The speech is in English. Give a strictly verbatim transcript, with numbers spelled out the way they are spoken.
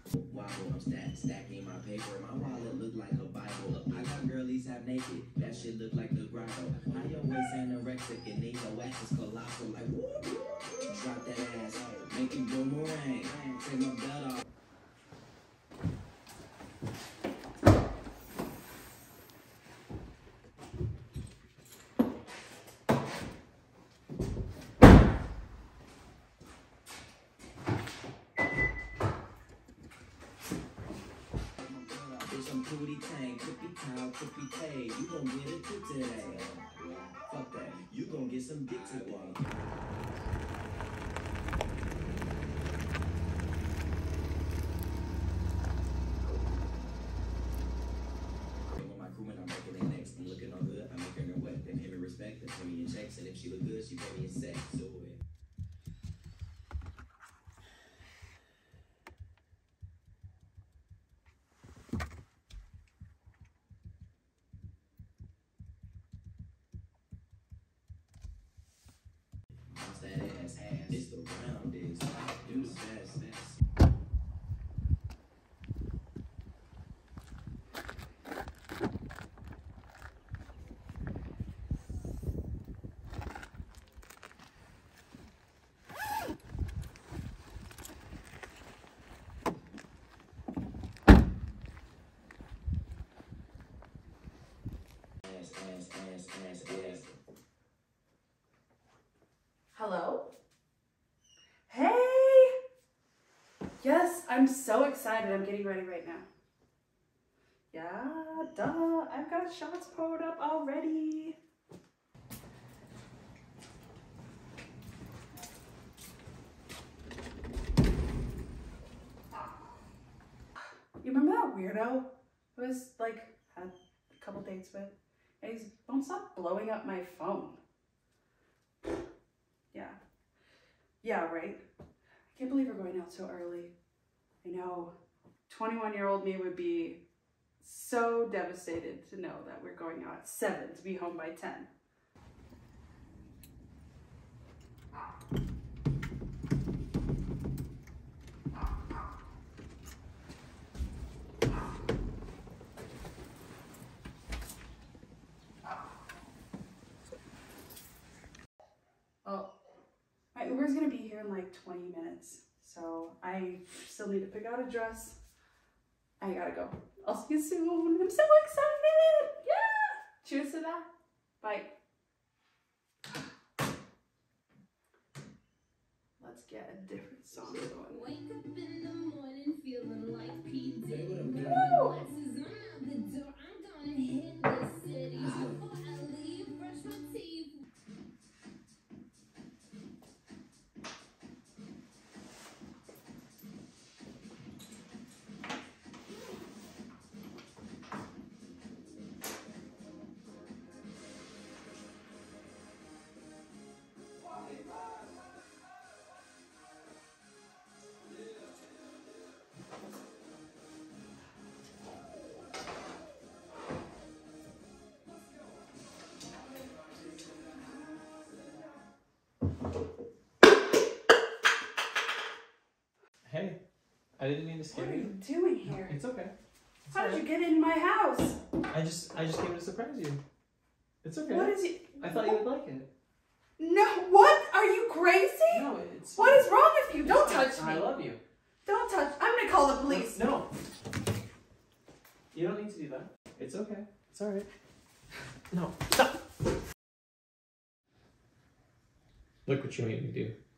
Wobble, I'm stack, stacking my paper. My wallet look like a Bible. I got girlies half naked. That shit look like the grotto. How your waist anorexic and then your ass is colossal. Like whoop, drop that ass, make you boomerang. Take my belt off. Some booty tank, cookie cow, cookie pay. You gon' get it too today. Fuck that. You gon' get some dick today. With my crewman, I'm making it next. I'm looking all good. I'm making her wet. They pay me respect. They pay me in checks. And if she look good, she pay me in sex. So it. That ass ass. It's the round is do the fast fast. Ass ass ass ass ass. Hello? Hey! Yes, I'm so excited. I'm getting ready right now. Yeah, duh. I've got shots poured up already. You remember that weirdo who was like, had a couple dates with? And he's won't stop blowing up my phone. Yeah. Yeah, right? I can't believe we're going out so early. I know. twenty-one year old me would be so devastated to know that we're going out at seven to be home by ten. Oh. My Uber's gonna be here in like twenty minutes, so I still need to pick out a dress. I gotta go. I'll see you soon. I'm so excited! Yeah! Cheers to that. Bye. Let's get a different song going. Wake up in the morning feeling like P D. Woo! Glasses on out the door. I'm gonna hit the city before I leave. Brush my teeth. Hey, I didn't mean to scare What are you. you doing here? It's okay. It's How did alright. you get in my house? I just, I just came to surprise you. It's okay. What is it? I thought you would like it. No, what? Are you crazy? No, it's. What is wrong with you? Don't touch I me. love you. Don't touch. I'm gonna call the police. No. You don't need to do that. It's okay. It's alright. No. Stop. Look what you made me do.